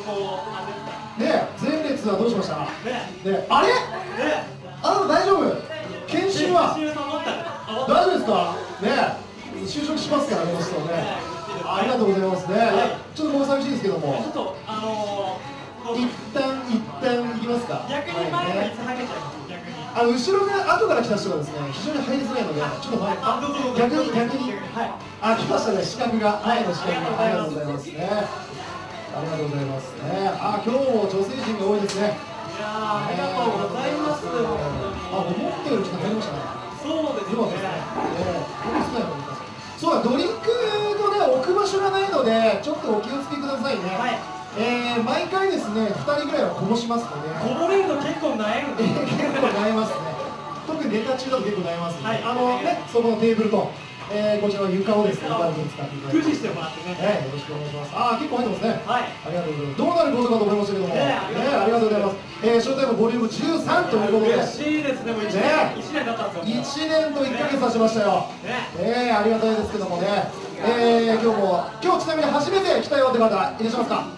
ね、前列はどうしました？ね、あれ？あなた大丈夫？研修は大丈夫ですか？ね、就職しますからね、人ね。ありがとうございますね。ちょっともう寂しいですけども。一旦行きますか。 逆に前がいつはけちゃいます。 後ろが後から来た人がですね、非常に入りづらいので、ちょっと前、逆に、来ましたね、視覚が、前の視覚が、ありがとうございますね。ありがとうございますね。今日も女性陣が多いですね。 ありがとうございます。 思ったよりちょっと入りましたね。 そうですね。 そうだ、ドリンクのね、置く場所がないので、ちょっとお気をつけくださいね。毎回ですね、2人ぐらいはこぼしますので。 こぼれると結構悩むんです。 結構悩みますね。特にネタ中だと結構悩みますので、そこのテーブルと、こちらの床をですね、お金に使っていただいて。 駆使してもらってね。 よろしくお願いします。結構入ってますね。ありがとうございます。どうなることかと思いましたけども、ありがとうございます。ショータイムボリューム13ということで。 嬉しいですね。もう1年だったんですよ。 1年と1ヶ月経ちましたよ。ありがたいですけどもね。今日ちなみに初めて来たよって方いらっしゃいますか？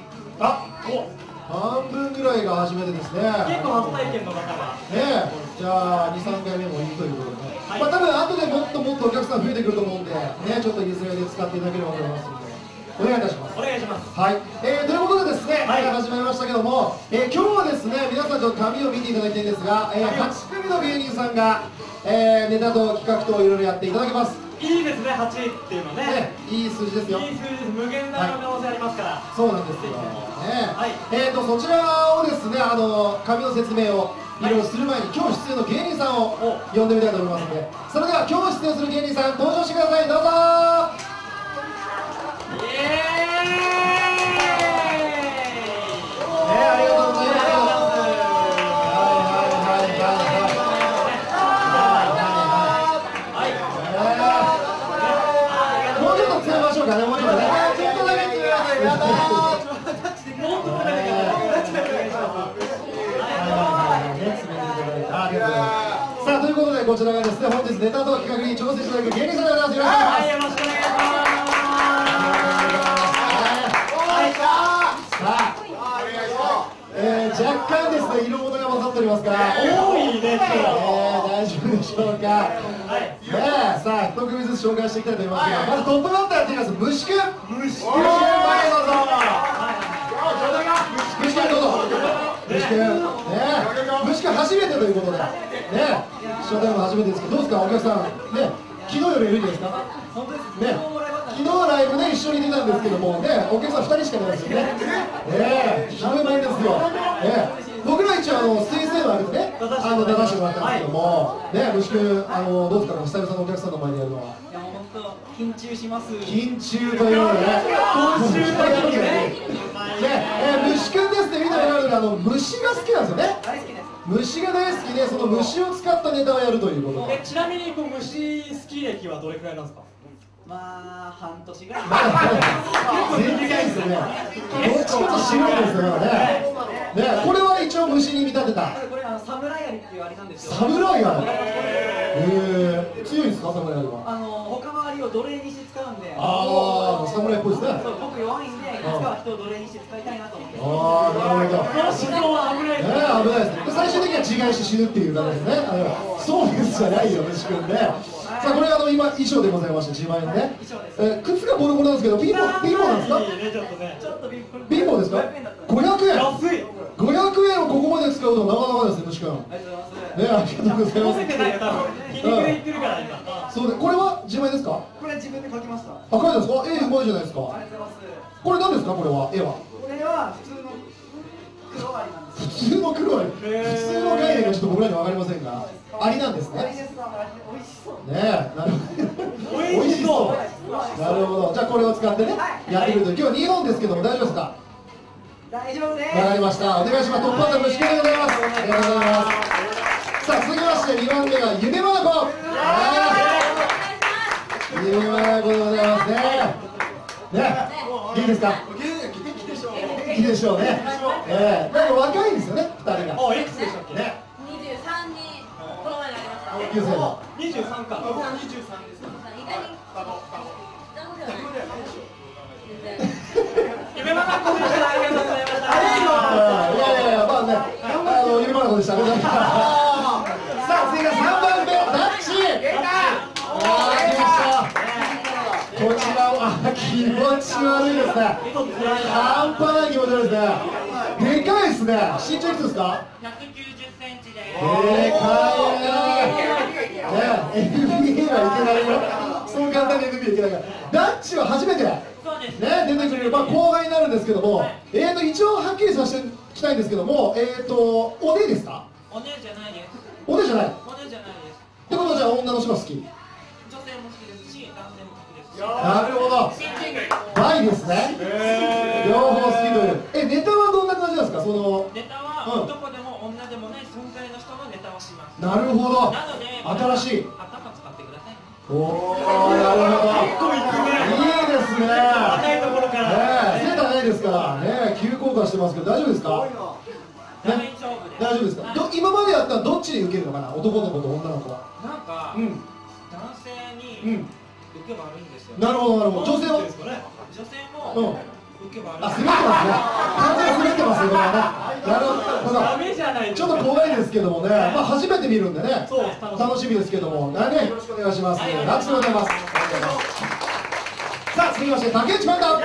半分ぐらいが初めてですね。 結構初体験の方が。 じゃあ2、3回目もいいということでね。多分後でもっともっとお客さん増えてくると思うんで、ちょっと譲りで使っていただければと思いますので、お願いいたします。 お願いします。 はい。ということでですね、始まりましたけども、今日はですね、皆さんちょっと紙を見ていただきたいんですが、8組の芸人さんが、ネタと企画といろいろやっていただきます。 いいですね、8っていうのね。 いい数字ですよ。 いい数字です。無限大の可能性ありますから。 そうなんですよ。そちらをですね、紙の説明をいろいろする前に、今日出演の芸人さんを呼んでみたいと思いますので、それでは今日出演する芸人さん登場してください。どうぞ。ありがとうございます。もうちょっと詰めましょうかね、もうちょっとね。ちょっとだけ詰めましょう。やださあ、ということでこちらがですね、本日ネタと企画に挑戦していただく芸人さんでございます。よろしくお願いします。 よろしくお願いします。 若干ですね、色物が混ざっておりますから多いね、 大丈夫でしょうか。さあ、一組ずつ紹介していきたいと思いますが、まずトップバッターやっていきます。虫くん。虫くん、前どうぞ。虫くんどうぞ。虫くん、虫くん初めてということで、ショータイム初めてですけど、どうですか、お客さん、昨日よりいるんじゃないですか。昨日ライブで一緒に出たんですけども、お客さん2人しかいないですよね。ひどいもんですよ。僕ら一応水星のあれでね、出させてもらったんですけども、虫くん、どうですか、久々のお客さんの前でやるのは。 いや、本当緊張します。 緊張ということでね。今週のやつね。虫くんですね、見たことあるので、虫が好きなんですよね。 大好きです。 虫が大好きで、その虫を使ったネタをやるということで。 ちなみに虫好き歴はどれくらいなんですか？ まあ、半年ぐらい。 全然ですよね。どっちかと白いですよね。これは一応虫に見立てた。 これサムライアリっていうアリなんですよ。 サムライアリ。強いですか、サムライアリは。 他のアリを奴隷にして使うんで。 サムライっぽいですね。 僕弱いんで、いつかは人を奴隷にして使いたいなと思って。 なるほど。 死ぬは危ないですね。 危ないです。最終的には自害して死ぬっていう感じですね。そうですじゃないよ、虫くんね。さあ、これ今衣装でございまして、自前のね。靴がボロボロなんですけど、ピンポンなんですか？ ちょっとピンポンですか？500円。 安い。 500円をここまで使うとなかなかですね、虫くん。 ありがとうございます。 ありがとうございます。 せてないよ、多分。皮肉で言ってるから、今。 そうで、これは自前ですか？ これ自分で描きました。 書いたんですか？絵うまいじゃないですか。 ありがとうございます。 これ何ですか？これは絵は。 これは普通の黒アリなんです。 普通の黒アリ。普通の概念がちょっと僕らには分かりませんが、アリなんですね。 アリです。美味しそう。 なるほど。 美味しそう。 なるほど。じゃあこれを使ってね、やってみると、今日2本ですけども大丈夫ですか？ 大丈夫です。 わかりました。お願いします。トップバッター虫くんでございます。ありがとうございます。さあ、続きまして2番目が夢まなこ。夢まなこでございますね。いいですか？いいでしょうね。なんか若いんですよね、2人が。 いくつでしたっけ？ 23にこの前なりました。 23か。 僕は23です。意外に夢まなこでした。ありがとうございます。 ですね。半端ない気持ち悪いですね。でかいですね。身長いくつですか。 190センチででかいね。NBA はいけないよ。そう簡単に NBA いけないから。ダッチは初めてねそうです出てくる、後輩になるんですけども、一応はっきりさせておきたいんですけども、お姉ですか。 お姉じゃないです。 お姉じゃない。っお姉じゃないです。 てことはじゃあ女の人が好き。 女性も好きですし、男性も好きですし。 なるほど。バイですね。両方好きという。ネタはどんな感じなんですか。そのネタは男でも女でもない存在の人のネタをします。 なるほど。 なので新しい。 頭使ってください。 おお、なるほど。 結構いくね。 いいですね。 高いところから背高いですからね、急降下してますけど大丈夫ですか。 大丈夫です。 大丈夫ですか。今までやったらどっちで受けるのかな、男の子と女の子は。 なんか、 うん。 男性にうん。 受け悪いんですよ。 なるほどなるほど。女性は。 ですかね。 女性うん。 も受け悪い。 滑ってますね。完全に滑ってますね、これはね。なるほど。 ダメじゃないですか。 ちょっと怖いですけどもね、初めて見るんでね、 そう楽しみですけども、よろしくお願いします。ラッチでございます。さあ、続きまして、竹内パンダ。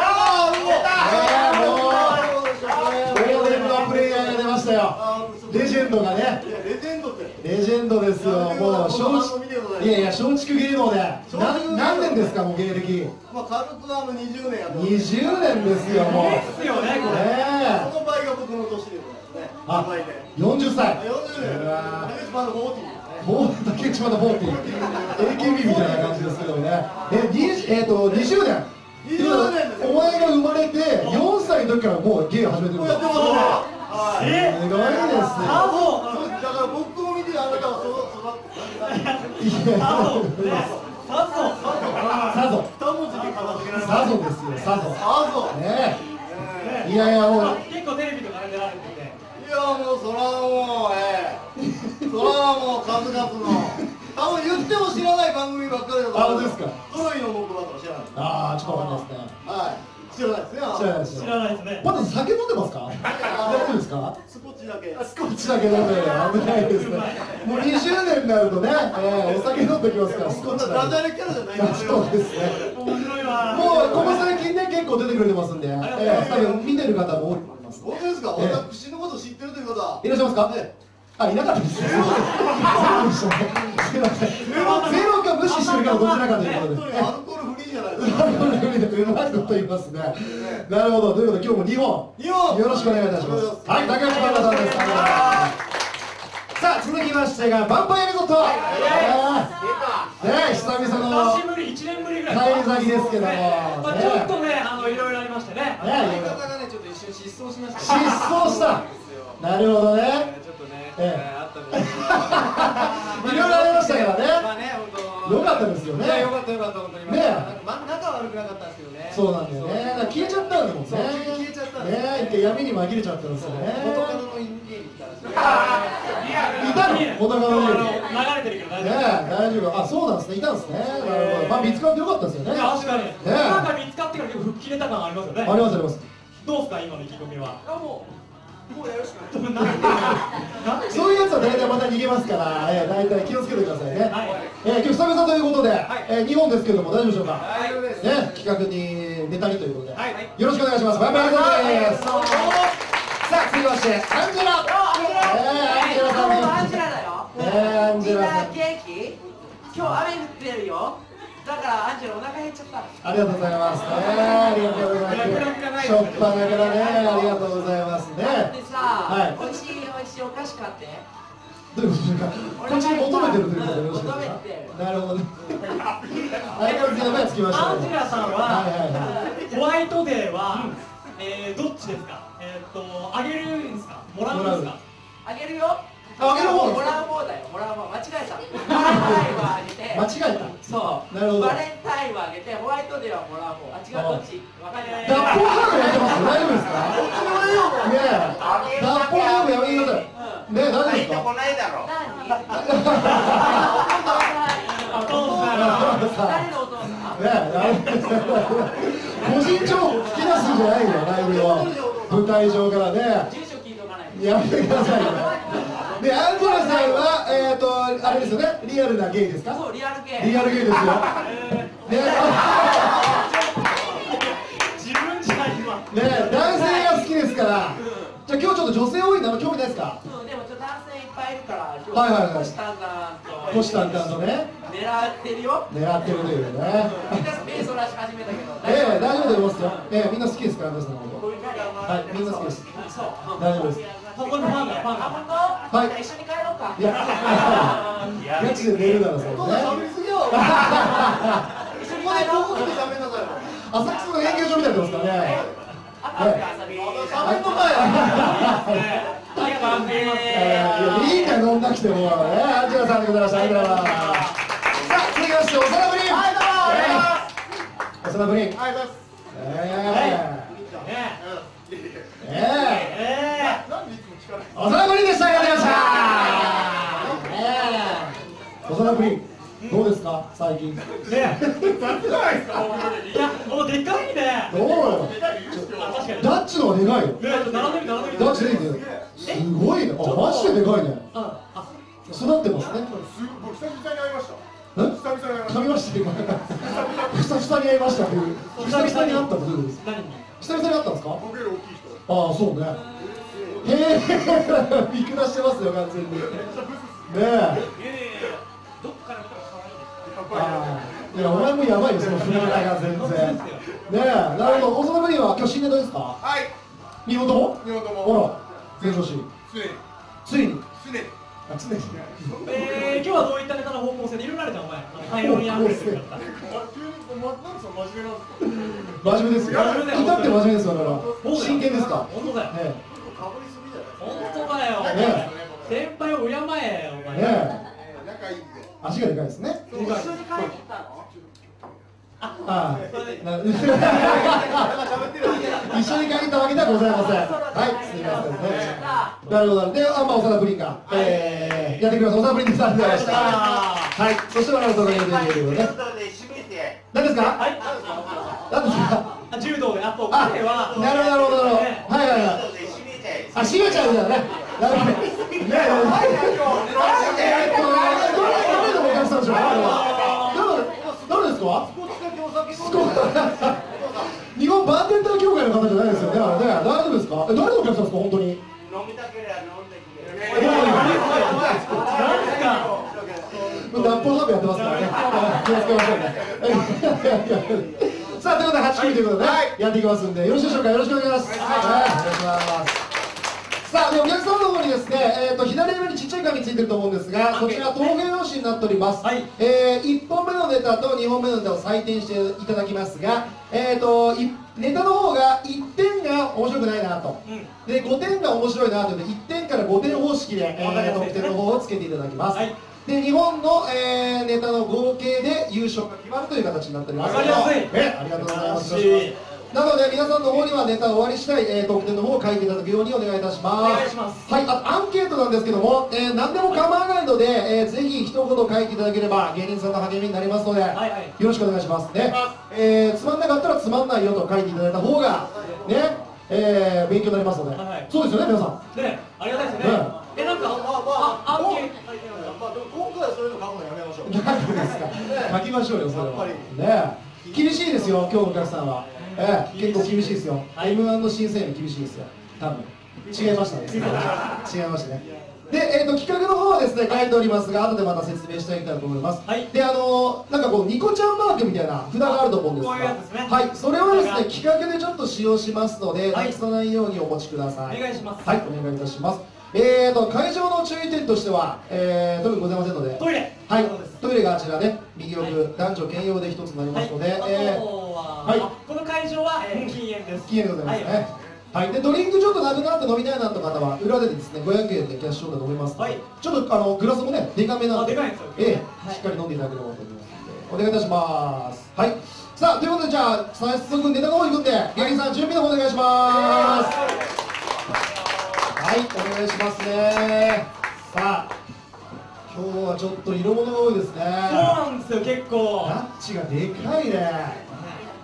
往年のプレイヤーが出ましたよ。レジェンドがね。レジェンドですよ。もう松竹芸能で何年ですか、もう芸歴。 まあ軽く20年やってます。 20年ですよ、もう。 ですよね、これ。 その倍が僕の年でございますね。 40歳。 40年。竹内パンダ40ですね。 竹内パンダ40。AKB みたいな感じですけどね。20年。お前が生まれて4歳の時からもう芸を始めてるんですよ。すごいですね。 だから僕を見てあなたは育ってさぞ 2文字で片付けられます。 さぞですよ、さぞねえ。いや結構テレビとかで出られてて。 いやもうそらもうそらもう数々の多分言っても知らない番組ばっかりだと思う。 ですか。 トロイの木馬とか知らない。 ちょっとわかんないですね。 はい。知らないですね。 知らないですよ。 知らないですね。 まだ酒飲んでますか。大丈夫ですか。 スコッチだけ。 スコッチだけ飲んで危ないですね。もう20年になるとね、お酒飲んできますからスコッチだけ。 ダジャレキャラじゃないですよ。 そうですね。 面白いわ。 もうここ最近ね結構出てくれてますんで、多分見てる方も多いと思います。 本当ですか。私のこと知ってるということは。 いらっしゃいますか。いなかったです。すみません。ゼロか無視してるかどちらかということで。 アルコールフリーじゃないですか。 アルコールフリーでうまいこと言いますね。なるほど。ということで今日も2本よろしくお願いいたします。はい、竹内パンダさんです。さあ続きましてがヴァンパイアリゾット。久々の久しぶり、1年ぶりぐらい。 返り咲きですけども。 ちょっとね、いろいろありましてね。 相方がね、ちょっと一瞬失踪しました。 失踪した。なるほどね。 ちょっとね、 あったんですけど。 いろいろありましたからね。 まあね、本当。 良かったですよね。 いや、良かった本当に。 ね。 仲悪くなかったんですけどね。 そうなんだよね。消えちゃったんだもんね。 消えちゃったんですね。一回闇に紛れちゃったんですよね。 元カノの家に行ったんですよ。 いたの元カノの家に。 流れてるけどね、大丈夫。そうなんですね。いたんですね。なるほど。まあ見つかってよかったですよね。 確かに。なんか見つかってから結構吹っ切れた感ありますよね。 ありますあります。 どうですか今の意気込みは。 もうやるしかない。 そういうやつは大体また逃げますから、大体気をつけてくださいね。今日久々ということで、2本ですけども大丈夫でしょうか。 大丈夫です。 ね、企画にネタにということで、よろしくお願いします。バイバイです。さあ続きましてアンジェラ。アンジェラさんです。 アンジェラだよ。 アンジみんェラさん。 な元気？今日雨降ってるよ。だからアンジェラお腹減っちゃった。 ありがとうございますね。ありがとうございます。しょっぱなからね、ありがとうございますね。 でさ、 はい。 美味しいお菓子買って。 どういうことですか。こっちに求めてるということでよろしいですか。なるほどね。相変わらずやばいやつ来ましたね。 アンジェラさんはホワイトデーはどっちですか。あげるんですか。もらうんですか。 あげるよ。 あげる方。 もらう方だよ。もらう方。間違えた。バレンタインはあげて。 間違えた。 そう。 なるほど。 バレンタインはあげて、ホワイトデーはもらう方。違う、どっち。わかんない。 脱法ハーブやってます。大丈夫ですか。ねえ。脱法ハーブやめてください。ね、大丈夫ですか。 こないだろ。 お父さん。 誰のお父さん。 個人情報聞き出すんじゃないよ、ライブを。舞台上からね。 住所聞いとかない。 やめてくださいよ。で、アンジェラさんは、あれですよね、リアルなゲイですか。 そう、リアル系。 リアルゲイですよ。ね、 自分じゃ男性が好きですから。じゃあ今日ちょっと女性多いな、興味ないですか？ うん、でもちょっと男性いっぱいいるから今日はいはいはい虎視眈々と虎視眈々とね、 狙ってるよ。 狙ってるというね。 みんな目そらし始めたけど大丈夫でございますよ。みんな好きですから、皆さんのこと。はい、みんな好きです。 そう大丈夫です。 ここにファンがファンあ、 が本当？ はい一緒に帰ろうか。 いや、ガチで寝るならそうね。 喋りすぎよここでここ来て喋んなさいよ浅草の演芸場みたいになってますからね。 あ、遊び。 喋んのかいいんだよ、飲んだきても。アンジェラさんでございました。ありがとうございます。さあ、続きまして、おさらぶりん。 はい、どうもおさらぶりん。 はい、どうもなんでいつも力入おさらぶりんでした。ありがとうございました。おさらぶりん。どうですか、最近。 いやもうでかいね。 どうよ。 確かにダッチの方がでかいよ。 並んでる並んでる。 ダッチでいいんだよ。すごいね。あ、マジででかいね。育ってますね。 僕久々に会いましたえ？ 久々に会いまし噛みました今。久々に会いましたっていう。久々に会ったってどういうことですか？ 何に？ 久々に会ったんですか？ 僕より大きい人ああ、そうね。へえ、見下してますよ、完全に。ねえ。 どっから見たら可愛いですか？ ああ、いや、お前もやばいよ、その振り方が全然。ねえ、なるほど。大阪ブリンは今日新ネタですか？ はい日本とも？ 日本ともほら、全女子。 常についに。 常にあ、常に。 今日はどういったネタの方向性でいろいろあるじゃん、お前。パイオニアフレーズだった。 急になんでその真面目なんですか真面目ですよ。 真面目だよ至って真面目ですよ、だから。真剣ですか？ 本当だよ。 ねかぶりすぎじゃない本当だよ。 ね先輩を敬えよ、おえ。 前。 ねえ。 仲いいんで足がでかいですね。 一緒に帰ったの？ ああ、 喋ってる一緒に帰ったわけではございません。はい、すみませんね。なるほど。で、あ、まあ、長田プリンが、やってくれます。長田プリンです。ありがとうございました。はい、そして、我々との AD ということで。何ですか。 はい。 何ですか。 柔道で、あと、 あ、 彼は。 なるほど、なるほど、なるほど。はい、はい、はい。あ、閉めちゃうんだよね。なるほど。ね、誰のお客さんでしょうか。誰ですか。日本バーテンダー協会の方じゃないですよね。あれね、大丈夫ですか。誰のお客さんですか、本当に。 飲みたければ飲んでくれ。 何ですか。 ナッポーハブやってますからね。気をつけましょうね。さあ、ということで、8組ということで、やっていきますんで、よろしいでしょうか。よろしくお願いします。はい、お願いします。さあ、でお客さんの方にですね、左上にちっちゃい紙ついてると思うんですが、そちら投票用紙になっております。1本目のネタと2本目のネタを採点していただきますが、ネタの方が1点が面白くないなと、で5点が面白いなというので、1点から5点方式で、得点の方をつけていただきます。で日本の、ネタの合計で優勝が決まるという形になっております。 わかりやすい。 ありがとうございます。なので皆さんの方にはネタを終わりしたい、得点の方を書いていただくようにお願いいたします。 お願いします。 はい、あとアンケートなんですけども、何でも構わないので、ぜひ一言書いていただければ芸人さんの励みになりますので、よろしくお願いしますね。つまんなかったらつまんないよと書いていただいた方がね、勉強になりますので、そうですよね皆さん。 ね、ありがたいですね。なんかアンケート。 今回はそういうの書くのやめましょう何ですか。書きましょうよそれは。ね、厳しいですよ今日のお客さんは。結構厳しいですよ。M1 の審査員も厳しいですよ。多分違いましたね。違いましたね。で、企画の方はですね書いておりますが、後でまた説明していきたいと思います。で、なんかこうニコちゃんマークみたいな札があると思うんですが、はい、それはですね企画でちょっと使用しますので、なくさないようにお持ちください。 お願いします。 はい、お願いいたします。会場の注意点としては、特にございませんので、 トイレ。 はい、トイレがあちらね、右奥、男女兼用で一つになりますので、 この会場は禁煙です。 禁煙でございますね。はい、でドリンクちょっとなくなって飲みたいなって方は裏でですね500円でキャッシュオーダー飲めますので、ちょっとグラスもねデカめなので、しっかり飲んでいただければと思いますのでお願いいたします。はい、さあということでじゃあ早速ネタの方に行くんで芸人さん準備の方お願いします。はい、お願いしますね。さあ今日はちょっと色物が多いですね。 そうなんですよ、結構ナッチがでかいね。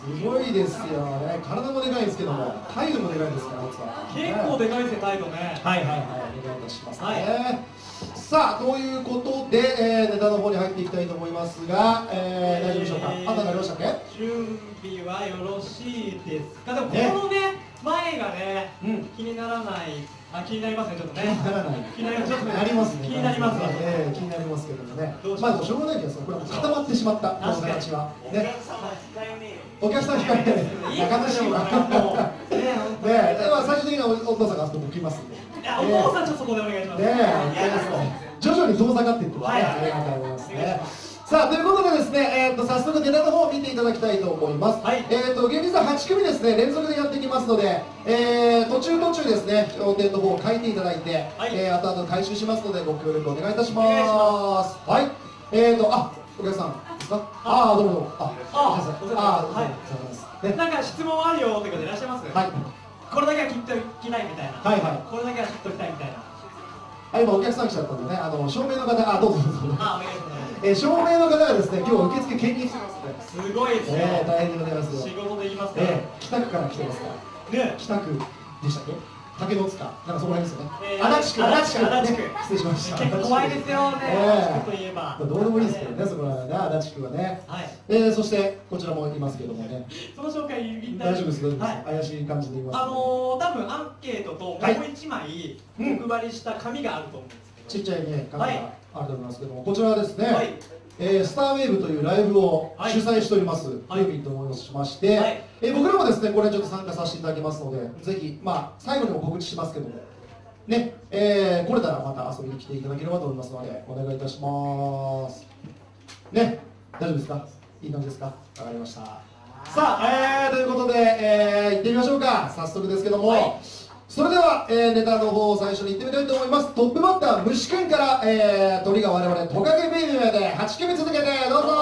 すごいですよね。体もでかいんですけども、態度もでかいですから、奥さん。 結構でかいですね、態度ね。 はいはいはい、お願いいたしますね。さあ、ということで、ネタの方に入っていきたいと思いますが、大丈夫でしょうか。判断なりましたっけ？ 準備はよろしいですか。でもこのね、前がね、気にならない。気になりますね、ちょっとね。 ならない。 気になります。ちょっとね、 なりますね。 気になりますわ。 気になりますけどもね。まあでもしょうがないですよ。これは固まってしまったこの形は。ね。お客さん控えめ。悲しいわ。ね、では最終的にはお父さんがあそこに来ますんで。 いや、お父さんちょっとそこでお願いします。 ね、徐々に遠ざかっていってますね。ありがとうございますね。さあ、ということでですね、早速ネタの方を見ていただきたいと思います。現実は8組ですね、連続でやっていきますので、途中ですね、要点の方を書いていただいて、後々回収しますので、ご協力お願いいたします。はい。お客さんですか？どうもどうも。お客さん。 なんか質問あるよって方いらっしゃいます？はい。これだけは切っておきたいみたいな。はいはい。これだけは切っておきたいみたいな。 今お客さん来ちゃったんでね、照明の方、どうぞどうぞ。 お願いします。 照明の方がですね、今日受付兼任してますね。すごいですね。 大変でございますよ。 仕事できますね。 北区から来てますから。ね、北区でしたっけ？竹の塚、なんかそこら辺ですよね。足立区。失礼しました。 結構怖いですよね。足立区といえば。 どうでもいいですけどね、そこら辺ね、足立区はね。そしてこちらもいますけどもね。 その紹介大丈夫です。怪しい感じでいます。 多分アンケートともう1枚お配りした紙があると思うんですけど。 ちっちゃいね、紙があると思いますけども、こちらはですね。スターウェーブというライブを主催しております、フーミンと申しまして、僕らもですね、これちょっと参加させていただきますので、ぜひ、最後にも告知しますけども、ね、来れたらまた遊びに来ていただければと思いますので、お願いいたします。ね、大丈夫ですか？いい感じですか？わかりました。さあ、ということで、行ってみましょうか、早速ですけども。それでは、ネタの方を最初に行ってみたいと思います。トップバッター、虫くんから、鳥が我々、トカゲベイビーで8組続けて、どうぞ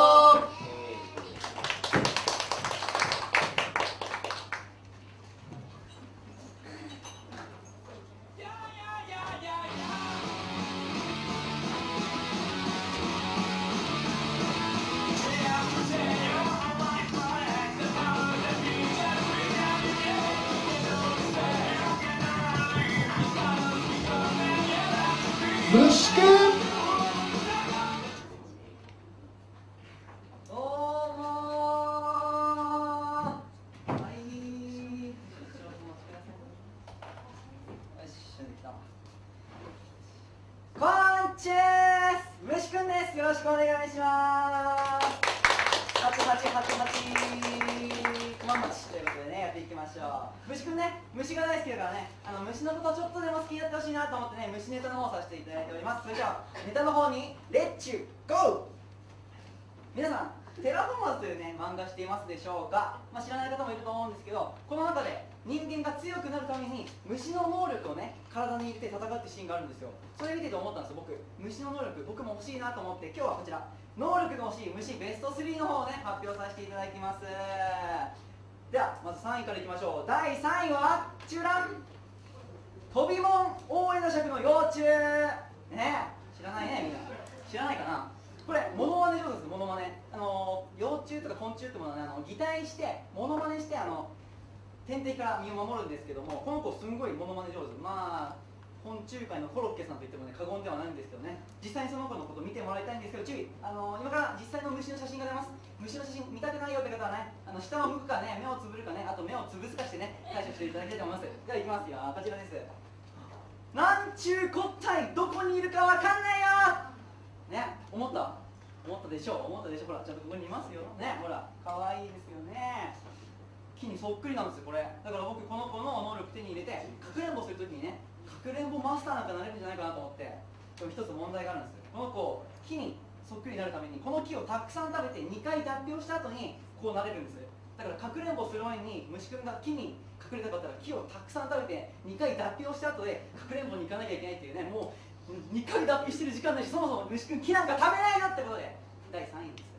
虫くん。 こんちは、虫くんです。よろしくお願いします。熊町ということでね、やっていきましょう。虫くんね、虫が大好きだからね、虫のことちょっとでも好きになってほしいなと思ってね、虫ネタの方をさせていただいております。それじゃあ、ネタの方に、レッツゴー。皆さん、テラフォーマーズというね、漫画していますでしょうか。知らない方もいると思うんですけど、この中で人間が強くなるために虫の能力をね、体に入れて戦うってシーンがあるんですよ。それ見てて思ったんですよ、虫の能力、僕も欲しいなと思って、今日はこちら、能力が欲しい虫ベスト3の方をね、発表させていただきます。では、まず3位からいきましょう。第3位は、チュラン飛びもん大江戸尺の幼虫ね、知らないね、みんな。知らないかな。これ、モノマネ上手です、モノマネ。幼虫とか昆虫ってものはね、擬態して、モノマネして、天敵から身を守るんですけども、この子すんごいモノマネ上手。昆虫界のコロッケさんといってもね、過言ではないんですけどね。実際にその子のことを見てもらいたいんですけど、注意。今から実際の虫の写真が出ます。虫の写真見たくないよって方はね、下を向くかね、目をつぶるかね、あと目をつぶすかしてね、対処していただきたいと思います。では、いきますよ。こちらです。なんちゅうこったい、どこにいるかわかんないよね、思ったでしょ。ほら、ちゃんとここにいますよね。ほら、かわいいですよね。木にそっくりなんですよ、これ。だから僕、この子の能力手に入れて、かくれんぼするときにね、かくれんぼマスターなんかなれるんじゃないかなと思って、でも一つ問題があるんですよ。この子、木にそっくりになるために、この木をたくさん食べて2回脱皮をした後にこうなれるんです。だからかくれんぼする前に虫くんが木に隠れたかったら木をたくさん食べて2回脱皮をした後でかくれんぼに行かなきゃいけないっていうね、もう2回脱皮してる時間ないし、そもそも虫くん木なんか食べないよってことで第3位です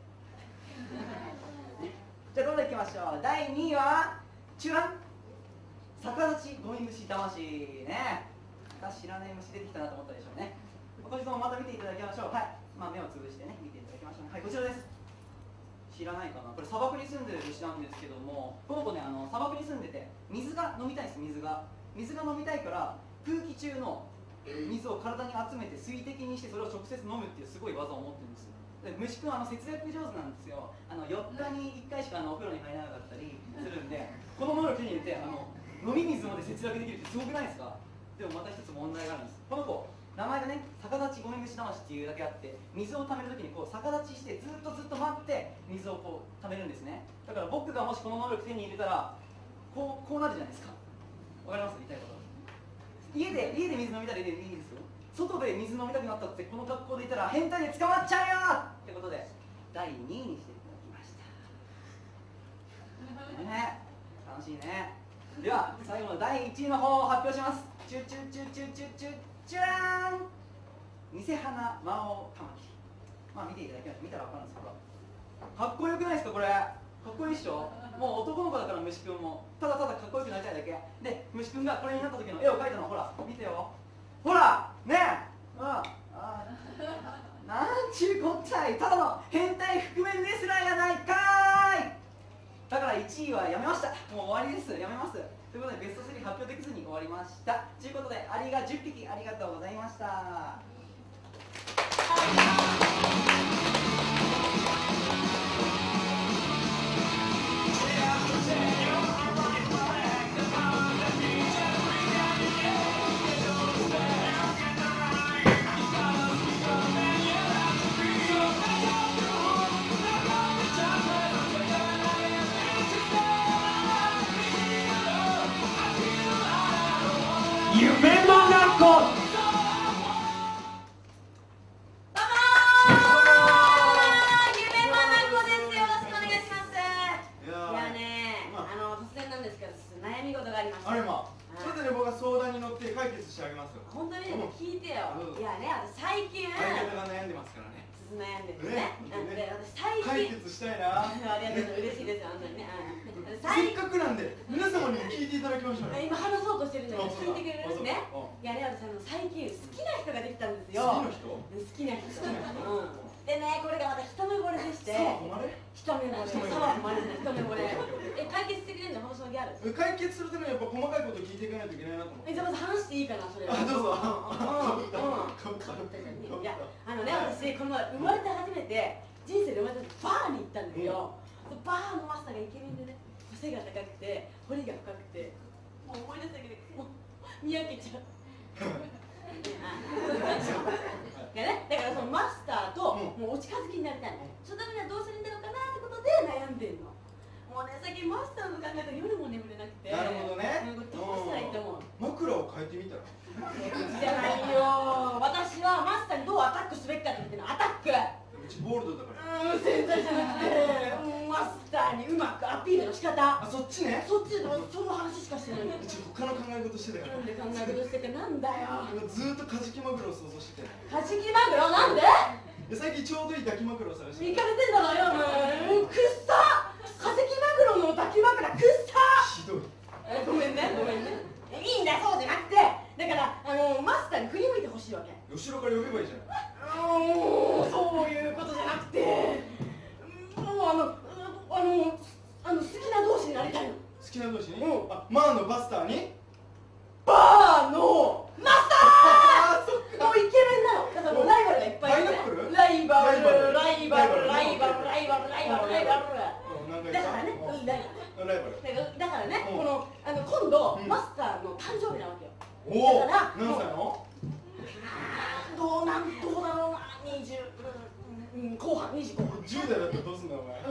じゃあどんどんいきましょう。第2位はチュラン逆立ちゴミ虫魂ね。知らない虫出てきたなと思ったでしょうね。こちらもまた見ていただきましょう。はい、目をつぶしてね、見ていただきましょう。はい、こちらです。知知らないかな。これ砂漠に住んでる牛なんですけども、この子ね砂漠に住んでて水が飲みたいんです。水が飲みたいから空気中の水を体に集めて水滴にしてそれを直接飲むっていうすごい技を持ってるんですよ。で虫くん節約上手なんですよ。4日に1回しかお風呂に入らなかったりするんで、この能力手に入れて飲み水まで節約できるってすごくないですか？でもまた一つ問題があるんです。この子名前がね逆立ちごめん虫魂っていうだけあって、水を溜めるときにこう逆立ちしてずっと待って水をこう溜めるんですね。だから僕がもしこの能力手に入れたらこうなるじゃないですか。わかります？言いたいこと。家で水飲みたらいいですよ。外で水飲みたくなったってこの格好でいたら変態で捕まっちゃうよってことで第2位にしていただきましたね。楽しいね。では最後の第1位の方を発表します。チュチュチュチュチュチュチュラーン、偽花魔王カマキリ。まあ見ていただきます。見たら分かるんですけど、かっこよくないですか？これかっこいいっしょ。もう男の子だから虫くんもただただかっこよくなりたいだけで、虫くんがこれになった時の絵を描いたのほら見てよ。ほらねえ、なんちゅうこったい、ただの変態覆面レスラーやないかーい。だから1位はやめました。もう終わりです。やめます。ということでベスト3発表できずに終わりました。ということでアリが10匹ありがとうございました。 夢の学校。 あれまあ、ちょっとね僕が相談に乗って解決してあげますよ。 本当にね、聞いてよ。いやね、最近相方が悩んでますからね。 悩んでるね。で、私最近解決したいな。 ありがとう、嬉しいです。あんなにね。 せっかくなんで皆様にも聞いていただきましょうよ。 今話そうとしてるんだけど、聞いてくれるね。いやね、私最近好きな人ができたんですよ。 好きな人？ 好きな人。でね、これがまた一目惚れでして。一目惚れ。一目惚れ。解決してくれるの、放送ギャル。 解決するためにやっぱ細かいこと聞いていかないといけないなと思って。 じゃあまず話していいかな、それは。 どうぞ。 いや、私この前生まれて初めて人生で生まれてバーに行ったんですよ。バーのマスターがイケメンでね、背が高くて彫りが深くて、もう思い出すだけでもうにやけちゃう。だからそのマスターともうお近づきになりたいの。そのためにはどうするんだろうかなってことで悩んでんの。もうね、最近マスターの考えたら夜も眠れなくて。 なるほどね。 どうしたらいいと思う？ 枕を変えてみたら。 じゃないよ。私はマスターにどうアタックすべきかって言っての。アタック。 うちボールドだから。 全然じゃなくて、マスターにうまくアピールの仕方。 あ、そっちね。 そっちのその話しかしてないの。 うち他の考え事してたから。 なんで考え事しててなんだよ。 ずーっとカジキマグロを想像してて。 カジキマグロなんで？ 最近ちょうどいい抱き枕を探して。 行かれてんだろよ。くっさ。カジキマグロの抱き枕くっさ。 ひどい。 ごめんね。いいんだそうじゃなくて、だからマスターに振り向いてほしいわけ。 後ろから呼べばいいじゃない。 そういうことじゃなくて、もう好きな同士になりたいの。 好きな同士に？マーのバスターに？ バーのマスター！もうイケメンなの。だからもうライバルがいっぱいいる。ライバル。だからね、だからね、今度マスターの誕生日なわけよ。 おお、何歳の？ どうだろうな、20後半、25後半。 10代だったらどうすんだお前。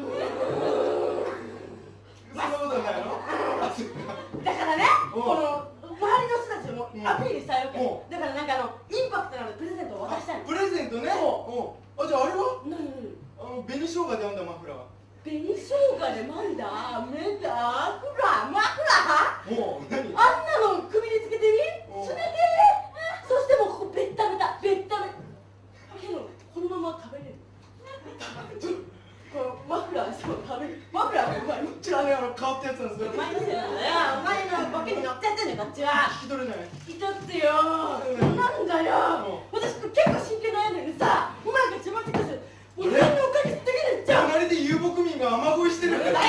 そんなことないの？ だからね、この周りの人たちもアピールしたいわけ。だからなんかインパクトのあるプレゼントを渡したいの。 プレゼントね。あ、じゃああれは？紅生姜で編んだマフラー。 紅生姜で編んだマフラー？ もう何？ あんなの首につけてみ？つけて。そしてもうここベッタベタ。けどこのまま食べれる。このマフラーそう食べる。マフラーがうまい。 こっちはね、変わったやつなんですよ。 お前のせいなんだよ。お前のボケに乗っちゃってんねんこっちは。 聞き取れない。 聞き取ってよ。なんだよ。私結構真剣悩んでるさ。お前がちまちかして。俺のおかげできるじゃん。 隣で遊牧民が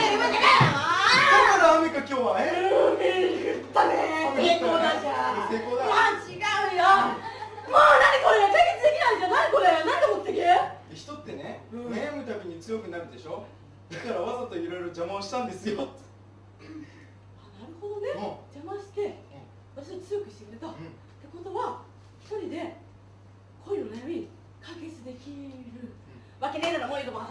から雨か今日はだね成功だじゃん。 成功だ。 違うよ。もう何これ解決できないじゃん。何これ何で持ってけ。 人ってね、悩むたびに強くなるでしょ。だからわざといろいろ邪魔をしたんですよ。 なるほどね。邪魔して私を強くしてくれた。ってことは一人で恋の悩み解決できるわけねえならもういいと思う。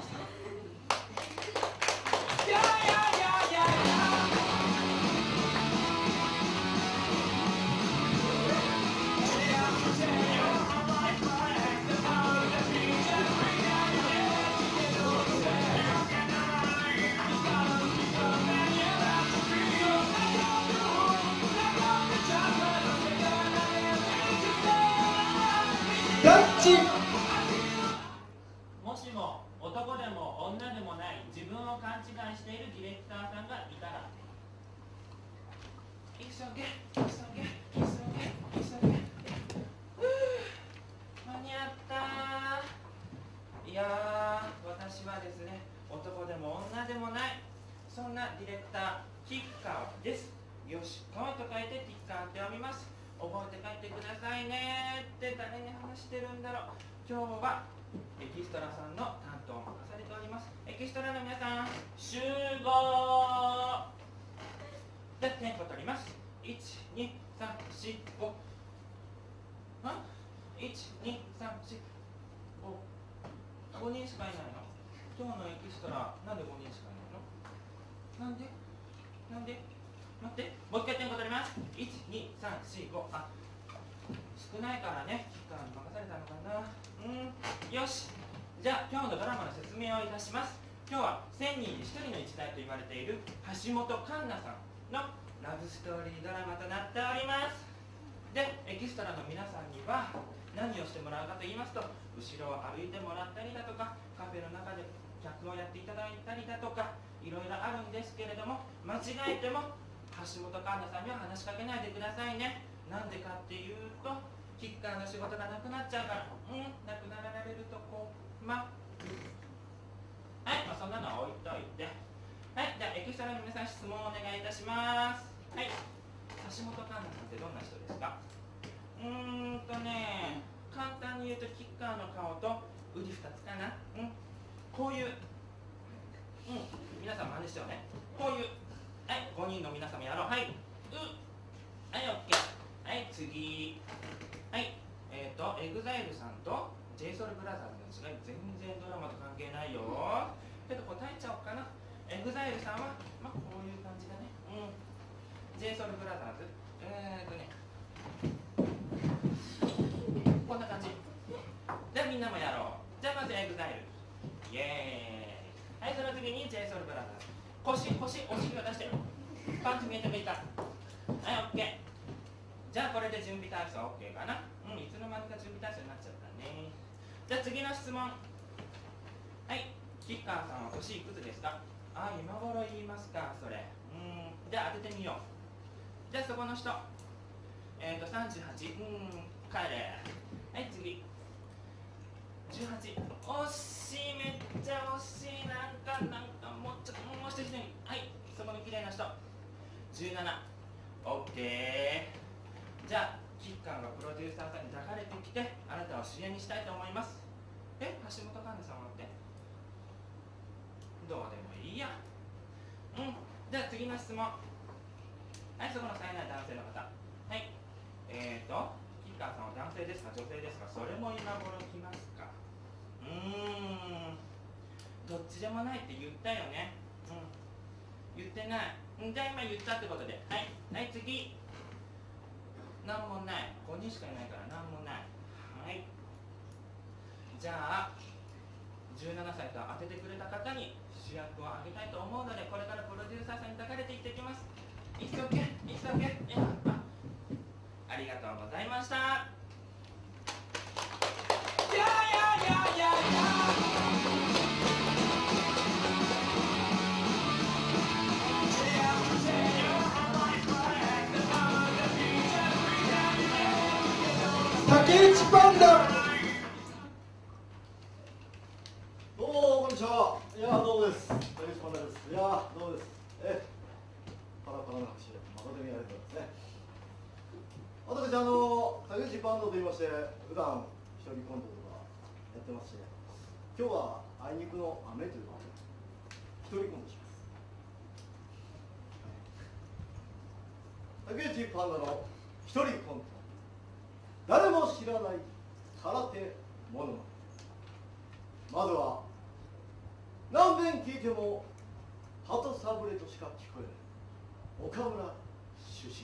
もしも男でも女でもない自分を勘違いしているディレクターさんがいたら、急げ急げ急げ急げ、間に合った。いやー、私はですね、男でも女でもないそんなディレクターキッカーです。よし、川と書いてキッカーって読みます。覚えて帰ってくださいねって誰に話してるんだろう。今日はエキストラさんの担当を任されております。エキストラの皆さん集合でテンポ取ります。1、2、3、4、5。あ ?1、2、3、4、5。5人しかいないの。今日のエキストラなんで5人しかいないの。なんで待って、もう一回テンポ取ります。1、2、3、4、5。あ、少ないからね、キッカーに任されたのかな。よし。じゃあ今日のドラマの説明をいたします。今日は1000人に1人の一代と言われている橋本環奈さんのラブストーリードラマとなっております。で、エキストラの皆さんには何をしてもらうかと言いますと、後ろを歩いてもらったりだとか、カフェの中で客をやっていただいたりだとか、いろいろあるんですけれども、間違えても橋本環奈さんには話しかけないでくださいね。なんでかっていうと、キッカーの仕事がなくなっちゃうから。なくなられると困る。はい、そんなのは置いといて。はい、じゃあエキストラの皆さん質問をお願いいたします。はい、橋本環奈さんってどんな人ですか？簡単に言うとキッカーの顔と腕2つかな。こういう、皆さん真似してよね。こういう、はい、5人の皆様やろう。はい、はい、オッケー。はい、次。はい、EXILE さんと JSOULBROTHERS の違い、全然ドラマと関係ないよ。けど答えちゃおうかな。EXILE さんは、こういう感じだね。JSOULBROTHERS、こんな感じ。じゃあみんなもやろう。じゃあまず EXILE。イエーイ。はい、その次に JSOULBROTHERS。お尻を出してる。パンツ見えてもいいか。はい、オッケー。じゃあこれで準備体操 OK かな。いつの間にか準備体操になっちゃったね。じゃあ次の質問。はい、キッカーさんは年いくつですか？今頃言いますか、それ。じゃあ当ててみよう。じゃあそこの人。38。帰れ。はい、次。18。惜しい、めっちゃ惜しい。なんかもう一人。はい、そこの綺麗な人。17。OK。じゃあキッカーがプロデューサーさんに抱かれてきて、あなたを主演にしたいと思います。橋本環奈さんはってどうでもいいや。じゃあ次の質問。はい、そこの冴えない男性の方。はい、キッカーさんは男性ですか女性ですか？それも今頃来ますか？どっちでもないって言ったよね。言ってない。じゃあ今言ったってことで。はい、次。なんもない。5人しかいないからなんもない。はい。じゃあ17歳と当ててくれた方に主役をあげたいと思うので、これからプロデューサーさんに抱かれていってきます。急げ。ありがとうございました。 竹内パンダ。 どうもこんにちは。いやどうもです。竹内パンダです。いやどうも私竹内バンドと言いまして普段一人コントとかやってまして、今日はあいにくの雨ということで一人コントします。竹内パンダの一人コント、誰も知らない空手モノマネ。まずは何遍聞いても鳩サブレとしか聞こえない岡村出身。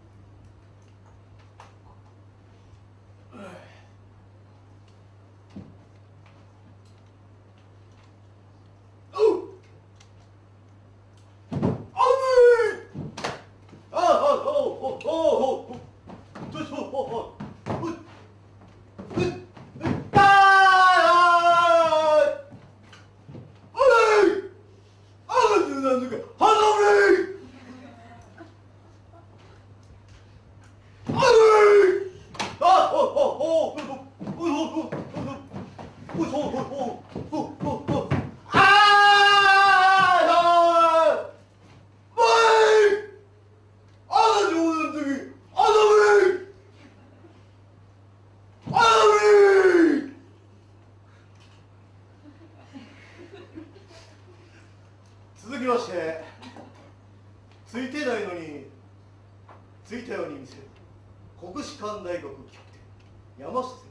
続きまして、ついてないのについたように見せる国士舘大学キャプテン山下先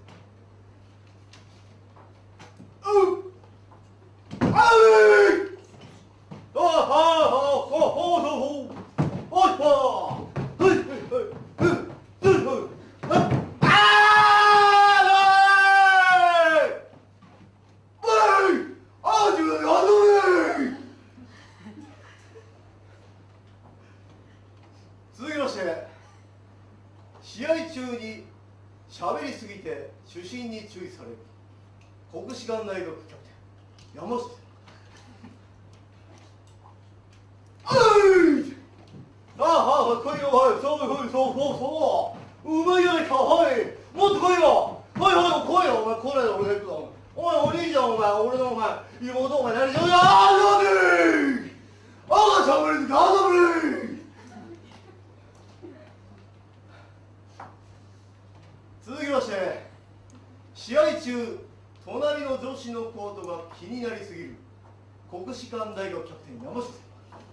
続きまして、試合中に喋りすぎて主審に注意される国士舘大学キャプテン山下先来いよ、はい、そううまいじゃないか、はい、もっと来いよ、来いよ、お前来ないで俺が行くぞ、お前お兄ちゃん、お前俺のお前妹、お前何しようよ、ああしゃべりずかあざぶれ。続きまして、試合中隣の女子のコートが気になりすぎる国士舘大学キャプテン山下先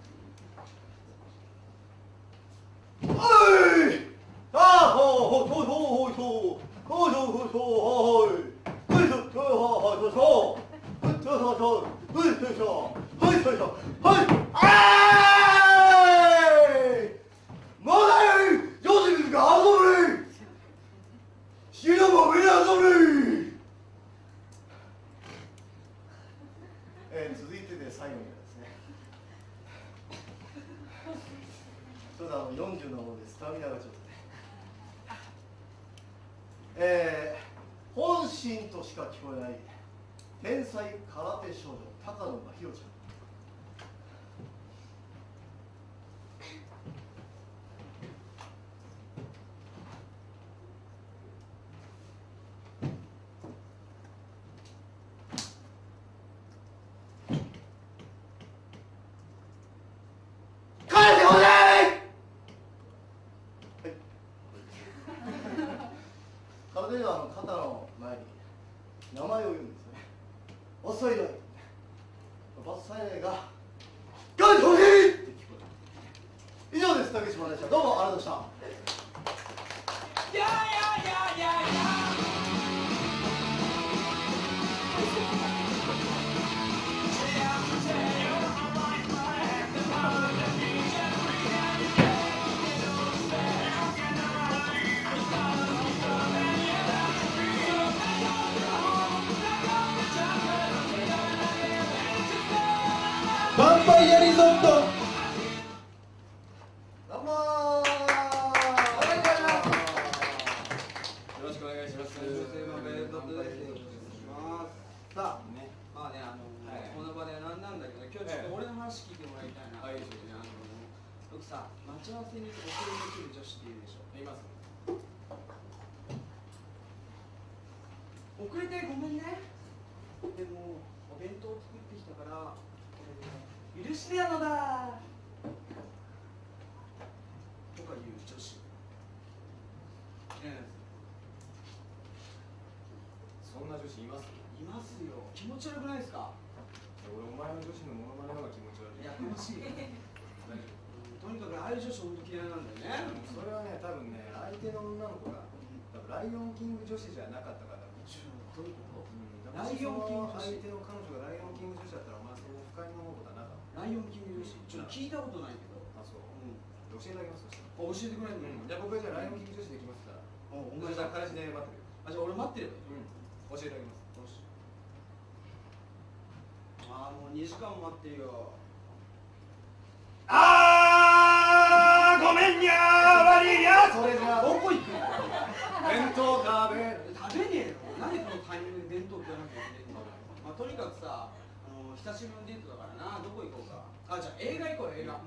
続いてで最後にですね、ちょっと40なものでスタミナがちょっとね、本心としか聞こえない天才空手少女高野真宙ちゃん。空手では肩の前に名前を言うんですね。バッサイダイ。バッサイダイがガントリーって聞こえる。以上です。竹島でした。どうもありがとうございました。 ヴァンパイアリゾット。 どうもよろしくお願いします。 さあ、まあね、この場でなんなんだけど、今日ちょっと俺の話聞いてもらいたいな。よくさ、待ち合わせに遅れてくる女子っているでしょ。 います。 遅れてごめんね。でも、お弁当作ってきたから、許してやのだ。とかいう女子。 そんな女子います？ いますよ。気持ち悪くないですか？ 俺お前の女子のモノマネの方が気持ち悪い。 やかましい。 大丈とにかくああいう女子本当嫌いなんだよね。 夫？それはね、多分ね、相手の女の子が多分ライオンキング女子じゃなかったから。 どういうこと？ ライオンキング女子。相手の彼女がライオンキング女子だったら、お前そう不快に思うことはなかった。 ライオンキング女子。ちょっと聞いたことないけど。 あ、そう。 うん。 教えてあげます。そしたら。 教えてくれるの？ じゃあ僕はじゃあライオンキング女子できますから。 お同じだ彼氏で待ってるよ。 あ、じゃあ俺待ってればいい。 教えてあげます。 ああ、もう2時間も待ってるよ。 あー、ごめんにゃー、悪いにゃー。それじゃあどこ行くの？ 弁当食べる。 食べねえよ。なんでこのタイミングで弁当食わなきゃいけないの？まあとにかくさ、久しぶりのデートだからな。どこ行こうか。あ、じゃあ映画行こうよ、映画。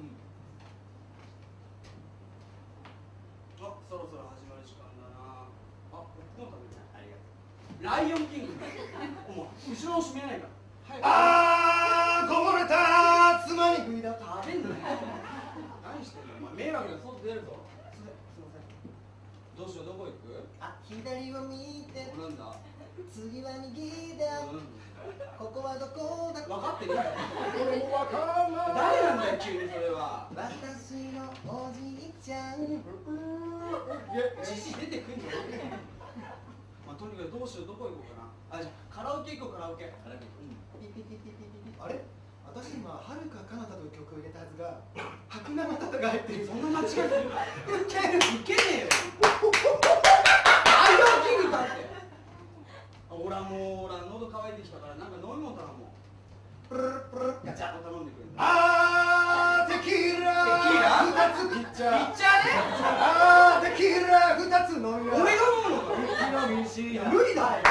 あ、そろそろ始まる時間だな。あ、ポップコーン食べる。ありがとう。ライオンキング。お前、後ろの閉めないから。 あー、こぼれたー。つまみ食いだ。 食べんなよ。何してんの？お前迷惑な外出るぞ。すいません。どうしよう、どこ行く？ あ、左を見て、 なんだ？ 次は右だ。ここはどこだ？ 分かってるよ。 俺もわかんない。 誰なんだよ、急にそれは。 私のおじいちゃん。 いや、実施出てくんじゃん。まあ、とにかくどうしよう、どこ行こうかな。あ、じゃあカラオケ行こう、カラオケ。 ピピピピピピピ。 あれ私今はるか彼方という曲を入れたはずが白生タタが入ってる。 そんな間違いする？ウケる、ウケねえよ。ライオンキングかって。ほらもう、ほら喉乾いてきたから、なんか飲み物頼もう。プルルプルルガチャッと頼んでくれる。 あー、テキーラ2つピッチャー。 ピッチャーね。 あー、テキーラ2つ飲み俺が飲むのか。 いや無理だよ。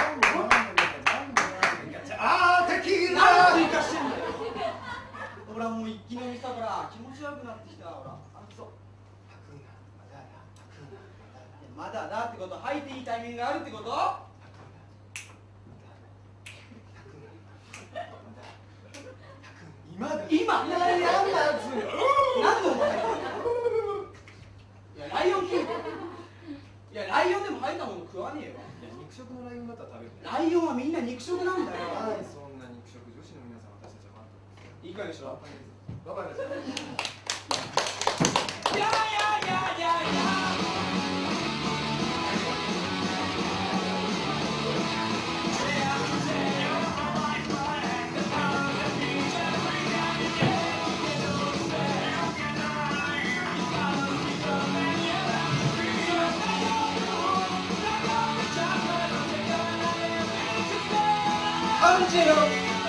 あー、テキーラ何追加してんだよ。ほらもう一気飲みしたから気持ち悪くなってきた。ほら、あ、そう。まだだってこと、吐いていいタイミングがあるってこと？今何のお前いや、ライオンキング。いや、ライオンでも吐いたもの食わねえよ。 肉食のライオンだったら食べる。 ライオンはみんな肉食なんだよ。 そんな肉食女子の皆さん、私たちは待ってます。 いいかでしょ。 バカです。 やや。アンジェロ。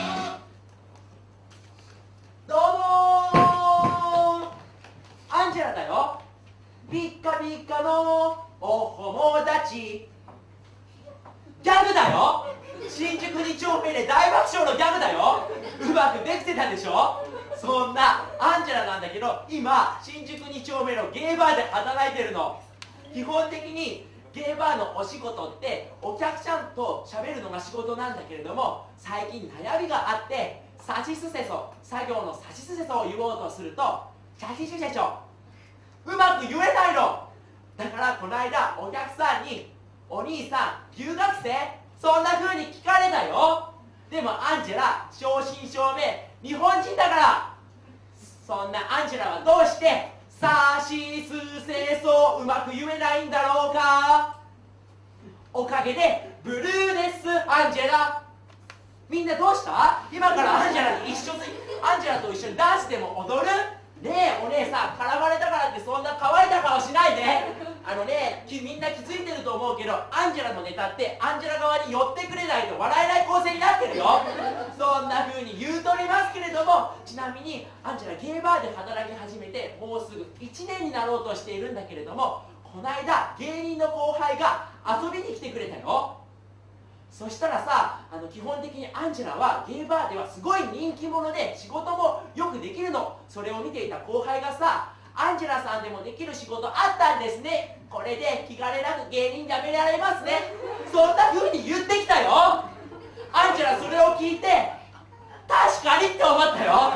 どうもー、アンジェラだよ。ピッカピカのお友達。ギャグだよ。新宿2丁目で大爆笑のギャグだよ。うまくできてたでしょ。そんなアンジェラなんだけど、今新宿2丁目のゲイバーで働いてるの。基本的にゲイバーのお仕事ってお客さんと喋るのが仕事なんだけれども、最近悩みがあってサシスセソ、作業のサシスセソを言おうとするとシャシシュセショ、うまく言えないの。だからこの間お客さんに「お兄さん留学生?」そんな風に聞かれたよ。でもアンジェラ正真正銘日本人だから。そんなアンジェラはどうしてサシスセソうまく言えないんだろうか。おかげでブルーですアンジェラ。みんなどうした？今からアンジェラと一緒にダンスでも踊る？ねえお姉さん、絡まれたからってそんな乾いた顔しないで。みんな気づいてると思うけど、アンジェラのネタってアンジェラ側に寄ってくれないと笑えない構成になってるよ。そんな風に言うとりますけれども、ちなみにアンジェラゲイバーで働き始めてもうすぐ1年になろうとしているんだけれども、この間芸人の後輩が遊びに来てくれたよ。そしたらさ、基本的にアンジェラはゲイバーではすごい人気者で仕事もよくできるの。それを見ていた後輩がさ、アンジェラさんでもできる仕事あったんですね、これで気兼ねなく芸人辞められますね、そんな風に言ってきたよ。アンジェラそれを聞いて確かにって思ったよ。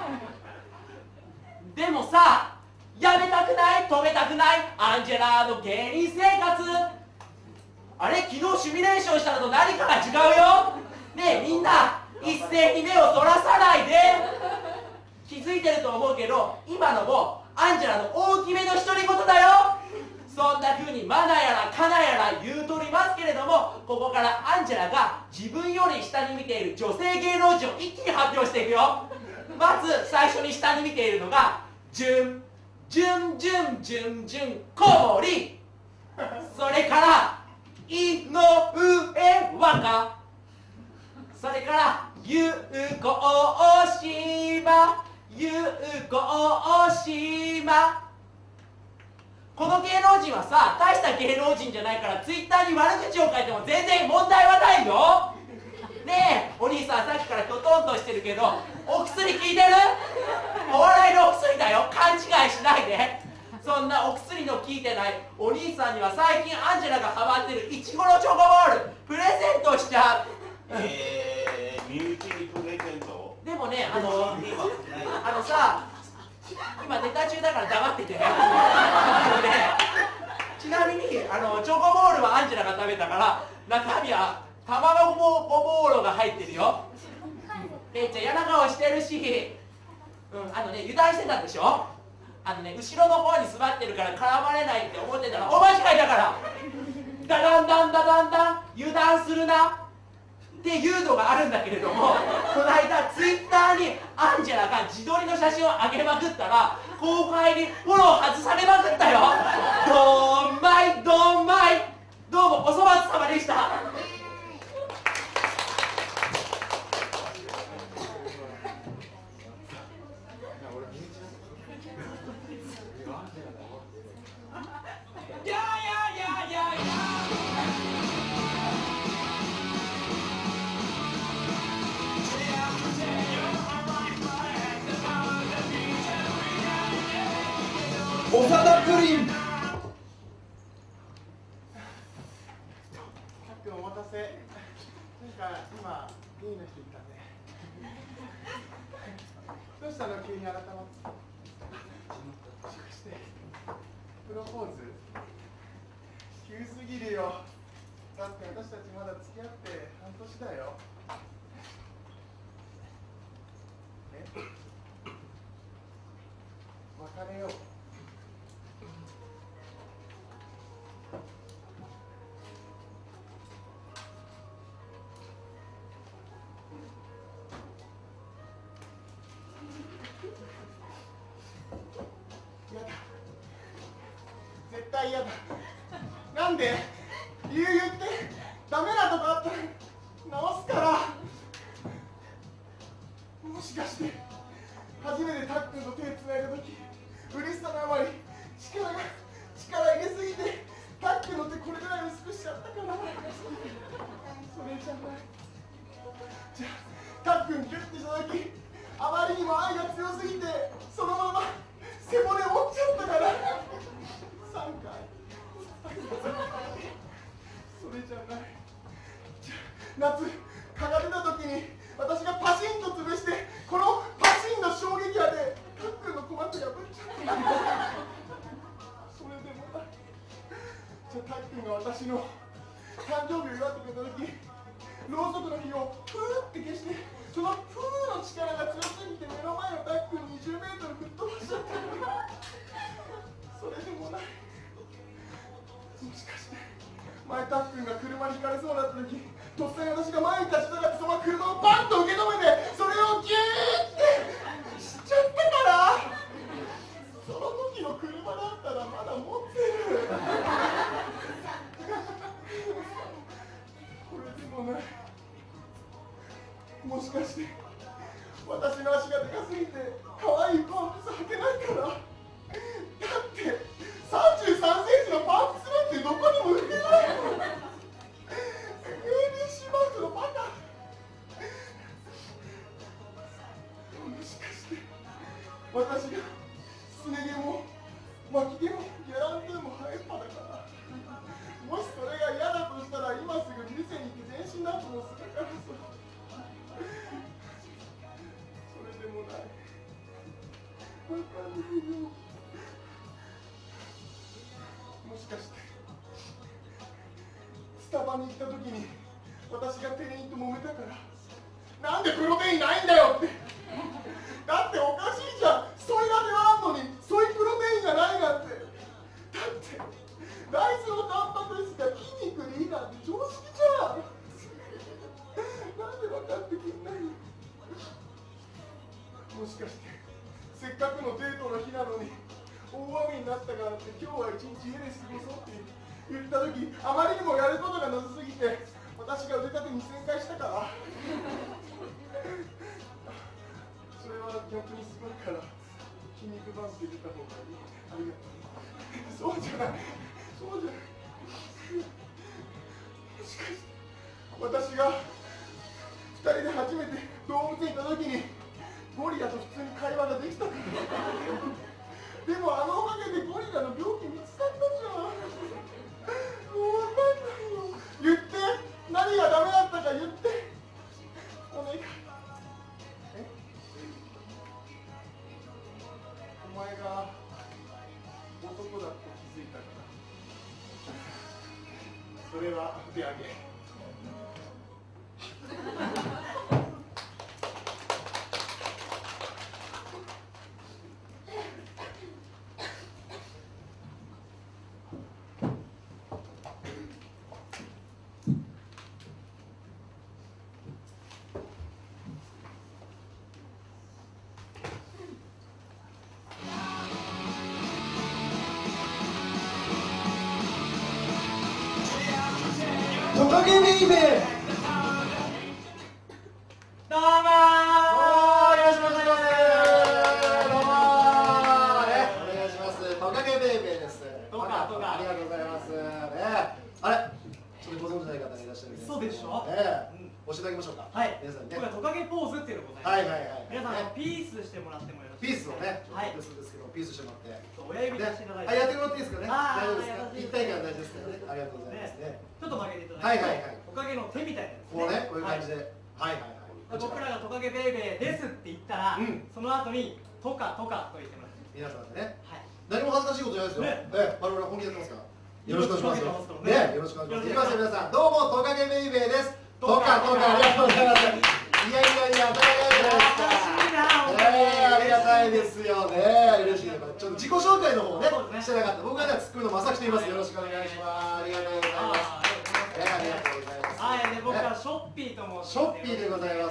でもさ、やめたくない、止めたくないアンジェラの芸人生活。 あれ昨日シミュレーションしたのと何かが違うよ。ねえみんな一斉に目をそらさないで。気づいてると思うけど今のもアンジェラの大きめの独り言だよ。そんな風にマナやらカナやら言うとりますけれども、ここからアンジェラが自分より下に見ている女性芸能人を一気に発表していくよ。まず最初に下に見ているのがジュンジュンジュンジュンジュンコモリ、それから井上和歌、それから有効大島、有効大島。この芸能人はさ、大した芸能人じゃないからツイッターに悪口を書いても全然問題はないよ。ねえお兄さん、さっきからきょとんとしてるけどお薬効いてる？お笑いのお薬だよ、勘違いしないで。そんなお薬の効いてないお兄さんには最近アンジェラがハマってるイチゴのチョコボールプレゼントしちゃう。 身内にプレゼント。 でもね、さ、今ネタ中だから黙ってて。ちなみにチョコボールはアンジェラが食べたから中身は卵ボーロが入ってるよ。レイちゃん嫌な顔してるし、油断してたんでしょ。後ろの方に座ってるから絡まれないって思ってたらお間違いだから。ダダンダンダダンダン、油断するなっていうのがあるんだけれども、この間ツイッターにアンジェラが自撮りの写真を上げまくったら後輩にフォロー外されまくったよ。どんまいどんまい、どうもおそ松様でした。 長田プリン。 たっくんお待たせ。なんか今いいの人いたね。どうしたの急に改まって。もしかしてプロポーズ？急すぎるよ。だって私たちまだ付き合って半年だよ。別れよう。絶対嫌だ。なんで？理由言って。ダメなとこあったら直すから。もしかして初めてたっくんと手つないだ時嬉しさのあまり力入れすぎてたっくんの手これぐらい薄くしちゃったから。それじゃない。じゃあたっくんギュッてした時あまりにも愛が強すぎてそのまま背骨折っちゃったから。3回。それじゃない。じゃあ夏蚊が出た時に私がパシンと潰してこのパシンの衝撃波でたっくんの鼓膜破っちゃった。それでもない。じゃあたっくんが私の誕生日を祝ってくれた時ろうそくの火をプーって消してそのプーの力が強すぎて目の前のたっくん20メートル吹っ飛ばしちゃった。それでもない。もしかして前たっくんが車にひかれそうだった時とっさに私が前に立ちたがってその車をバンと受け止めてそれをギューってしちゃったから。その時の車だったらまだ持ってる。これでもない。もしかして私の足がでかすぎて可愛いパンプス履けないから。だって33センチのパンプスなんてどこにも売ってない。ABC マークのバカ。もしかして私がすね毛も巻き毛もギャランドゥも生えっぱだから。もしそれが嫌だとしたら今すぐ店に行って全身脱毛するからさ。それでもない。 スタバに行った時に私が店員と揉めたからなんでプロテインないんだよってだっておかしいじゃんソイラテはあんのにソイプロテインがないなんてだって大豆のタンパク質が筋肉でいいなんて常識じゃんなんで分かってくんないのもしかしてせっかくのデートの日なのに大雨になったからって今日は一日家で過ごそうって言った時あまりにもやることがなさすぎて私が腕立て2000回したからそれは逆にすごいから筋肉バンク入れた方がいいありがとうそうじゃないそうじゃないもしかして私が2人で初めて動物園行った時にゴリラと普通に会話ができたからでもあのおかげでゴリラの病気見つかったじゃんもう分かんないよ言って何がダメだったか言ってお願いお前が男だって気づいたからそれはお手上げトカゲベイベー。 どうもよろしくお願いします。どうもお願いします。トカゲベイベーです。ありがとうございます。あれ、ちょっとご存知ない方がいらっしゃるんで。 そうでしょ。 教えてあげましょうか。 はい。 皆さんね。 これはトカゲポーズっていうのがございます。 はいはいはい。 皆さんピースしてもらってもよろしいピースをね、 はい。 ですけどピースしてもらって。 親指出していただいて。 はい、やってもらっていいですかね。 あー大丈夫ですか。一体感大事ですからね。ありがとうございますね。 ちょっと曲げていただはいいて。 はいはい。 トカゲの手みたいなやつこうね、こういう感じで。はいはいはい。 僕らがトカゲベイベーですって言ったら、その後にトカトカと言ってもらって皆さんでね。 はい。 何も恥ずかしいことじゃないですよ。我々本気でやってますから。よろしくお願いします。ね、よろしくお願いします。いきますよ皆さん。どうもトカゲベイベーです。トカトカありがとうございます。いやいやいや、トカゲベイベーですか。ありがたいですよね。嬉しい。ちょっと自己紹介の方ね、してなかった。僕がツッコミのまさきと言います。よろしくお願いします。ありがとうございます。ありがとうございます。 はい、で僕はショッピーと申します。 ショッピーでございます。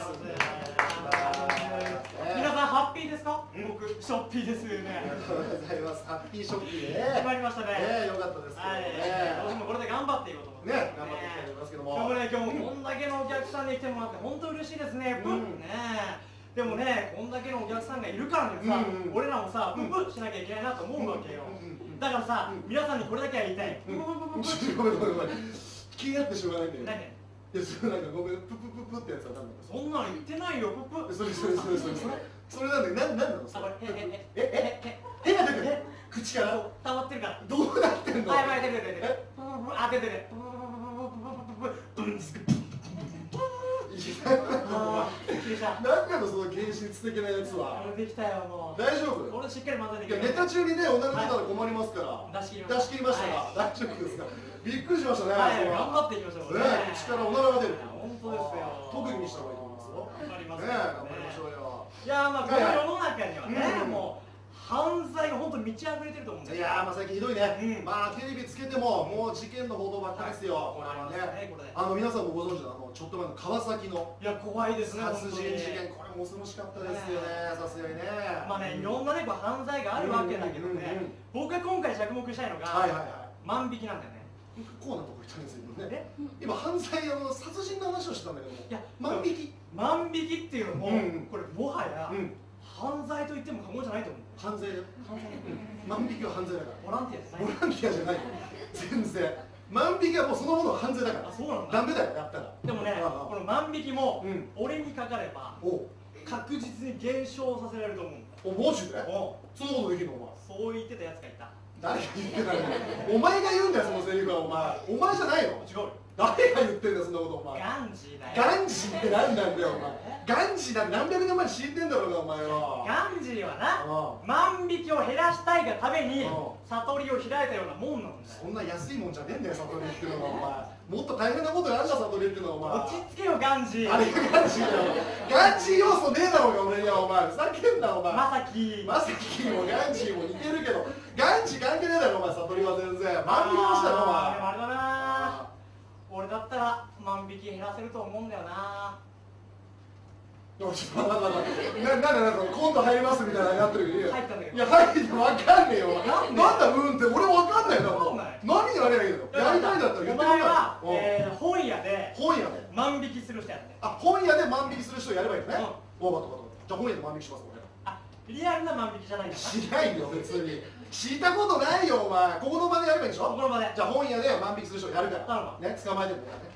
皆さんハッピーですか？僕ショッピーですね。 ありがとうございます。ハッピーショッピーね。 決まりましたね。 よかったですけどはい。 ね。 私もこれで頑張っていこうと思って。 ね、頑張っていきたいと思いますけども。 今日もこんだけのお客さんに来てもらって本当嬉しいですね。プッね。でもね、こんだけのお客さんがいるからにさ、俺らもさ、プップしなきゃいけないなと思うわけよ。だからさ、皆さんにこれだけは言いたい。 ごめんごめんごめん。気になってしょうがないんだよ。 何？ いや、それなんかごめん、ププププってやつは何なの？ そんなの言ってないよ、プップ。 それなんだよ。何なの？ あ、これ手が出てる。口から溜まってるから。 どうなってんの？ はいはい、出てる。あ、出てる。 何なのその芸術的なやつは。 できたよ、もう。 大丈夫？ 俺しっかり混ぜてきネタ中にね、女の人たら困りますから。 出し切りましたか？大丈夫ですか？びっくりしましたね。 はい、頑張っていきましょう。 口からおならが出る。 本当ですよ。 特にした方がいいと思いますよ。 頑張ります。 ね、頑張りましょうよ。 いや、まあこの世の中にはね、もう犯罪が本当に満ち溢れてると思うんですよ。 いやー、まあ最近ひどいね。まあテレビつけてももう事件の報道ばっかりですよ。これはね。皆さんもご存知のちょっと前の川崎のいや怖いですね。 殺人事件、これも恐ろしかったですよね。さすがにね。 まあね、いろんなね犯罪があるわけだけどね。僕が今回着目したいのが万引きなんだよね。 こうなとこ行ったんですけどね。今犯罪殺人の話をしてたんだけども、 いや万引きっていうのもこれもはや犯罪と言っても過言じゃないと思う。 犯罪だよ。万引きは犯罪だから。 ボランティアじゃない。 ボランティアじゃないよ。全然。万引きはもうそのものは犯罪だから。 あ、そうなんだ。 ダメだよ、やったら。 でもね、この万引きも俺にかかれば確実に減少させられると思うんだ。 お、マジで？そんなことできるのお前。 そう言ってたやつがいた。 誰が言ってたの？お前が言うんだよ、そのセリフは。お前じゃないの？ 違うよ。 誰が言ってんだよ、そんなことお前。 ガンジーだよ。 ガンジーって何なんだよ、お前。 ガンジーだって何百年前に死んでんだろうがお前よ。 ガンジーはな、万引きを減らしたいがために悟りを開いたようなもんなんだよ。 そんな安いもんじゃねえんだよ悟りっていうのはお前。もっと大変なことがあるんだ悟りっていうのはお前。 落ち着けよガンジー。 あれがガンジーだよ。ガンジー要素ねえだろうが俺にはお前。ふざけんなお前。 まさきまさきもガンジーも似てるけどガンジー関係ねえだろお前。悟りは全然万引きもしたよお前。 あれだな、俺だったら万引き減らせると思うんだよな。 ちょっとなんかコント入りますみたいなのやってるけど入ったんだけど。 いや入って分かんねえよなんだうんって俺分かんないな分かんない。 何やればいいのやりたいんだったら言っておくれ前はよ本屋で本屋で万引きする人やって。 あ本屋で万引きする人やればいいのねうん分かった分かったじゃあ本屋で万引きします俺あ、リアルな万引きじゃないんだな。 しないよ別に知ったことないよお前ここの場でやればいいでしょここの場で。 じゃあ本屋で万引きする人やるから頼むわね捕まえてもらうね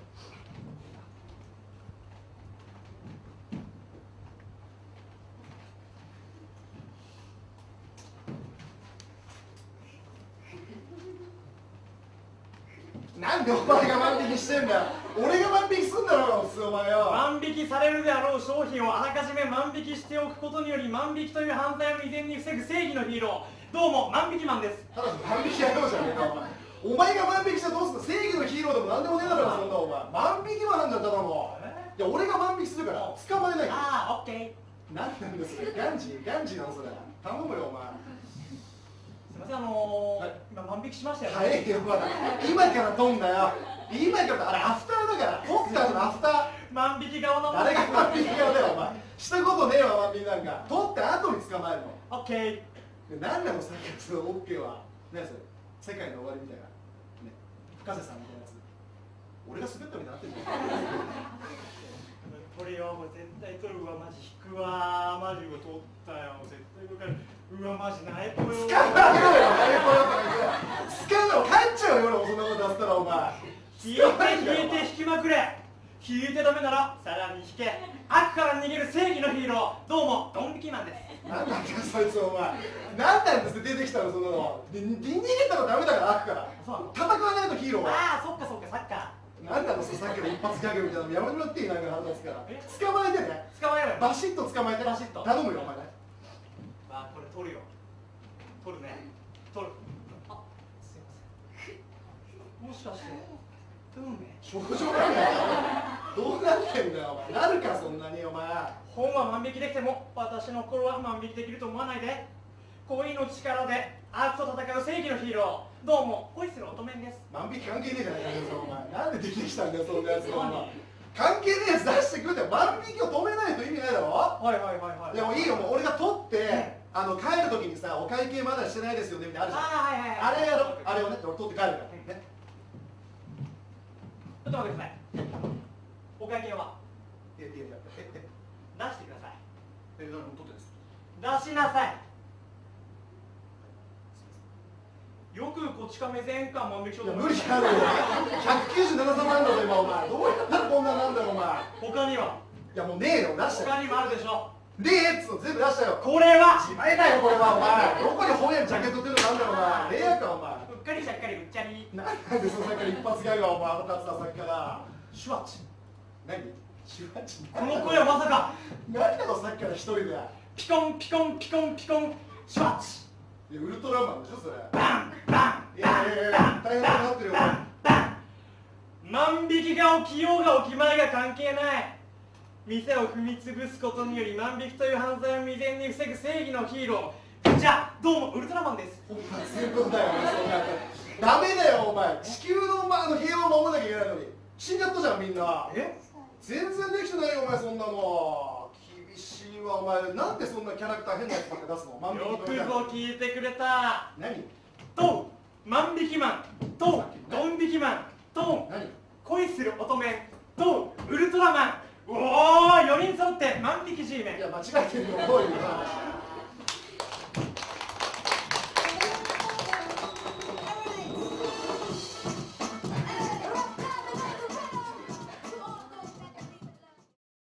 なんでお前が万引きしてんだよ俺が万引きすんだろうが普通お前よ万引きされるであろう商品をあらかじめ万引きしておくことにより万引きという犯罪を未然に防ぐ正義のヒーロー、どうも万引きマンです。 ただの万引きやろうじゃねえかお前。お前が万引きしてどうすんの正義のヒーローでもなんでもねえだろそんなお前。万引きマンなんだったらもういや俺が万引きするから捕まえないからああ、オッケー。 何なんですかガンジーなのそれ頼むよお前すいません、今万引きしましたよね。 早いよまだ今から撮んだよ今からあれアフターだから撮った後のアフター万引き側の誰が万引き側だよお前したことねえわ万引きなんか撮った後に捕まえるのオッケー。 で何なのさっきのオッケーは何それ世界の終わりみたいなね深瀬さんみたいなやつ俺が滑ったみたいになってるじゃんこれよ、もう絶対取るわ、マジ引くわ、マジを取ったよ、絶対分かる。うわ、マジナイポよ。 捕まえろよナイポよ捕まえろ帰っちゃうよ俺もそんなことやったらお前引いて引きまくれ。引いてダメならさらに引け。悪から逃げる正義のヒーロー、どうもドン引きマンです。 なんなんだよそいつお前何なんです出てきたのそんなので逃げたらダメだから悪から戦わないとヒーローはああ、そっかそっか、サッカー。 なんなのさっきの一発ギャグみたいなのやめてもらっていいなんか腹立つから捕まえてね捕まえろよ。 バシッと捕まえてバシッと頼むよお前ねあ、これ取るよ。取るね。取る。あ、すいません。もしかして運命？ 症状なんだよどうなってんだよお前なるかそんなにお前本は万引きできても私の心は万引きできると思わないで。恋の力で悪と戦う正義のヒーロー、どうも恋する乙女です。 万引き関係ねえじゃないかよお前なんで出てきたんだよそんなやつがお前関係ねえやつ出してくれて万引きを止めないと意味ないだろはいはいはいはい。 でもいいよもう俺が取って帰る時にさお会計まだしてないですよねみたいなあるじゃんはいはいはい。 あれやろあれをね俺取って帰るからねちょっと待ってください。お会計は出してください出してください。 取ってです出しなさい。よくこち亀全巻万引きしようと思いました。 無理あるよ197万だぞ今お前どうやったらこんななんだよお前他にはいやもうねえよ出したよ他にもあるでしょ。 ねえっつうの全部出したよこれは自前だよこれはお前どこに本屋にジャケットっていうのなんだよお前レアかお前うっかりしゃっかりうっちゃり。 なんでそのさっきから一発ギャグがお前腹立つなさっきからシュワッチ。 何シュワチこの声はまさか何だろさっきから一人でピコンピコンピコンピコンシュワッチ。 いやウルトラマンでしょそれバンバンいやいやいや大変なことになってるよ万引きが起きようが起きまいが関係ない。店を踏み潰すことにより万引きという犯罪を未然に防ぐ正義のヒーロー、じゃあどうもウルトラマンです。 お前全部だよお前そんなダメだよお前地球の平和を守らなきゃいけないのに死んじゃったじゃんみんなえ全然できてないよお前そんなの厳しいわお前なんでそんなキャラクター変なやつばっか出すの万引よくきみたいなぞ聞いてくれた。 何と万引きマンとドン引きマンと何恋する乙女とウルトラマン、おお4人揃って万引き G メン。 いや間違えてるよどういう話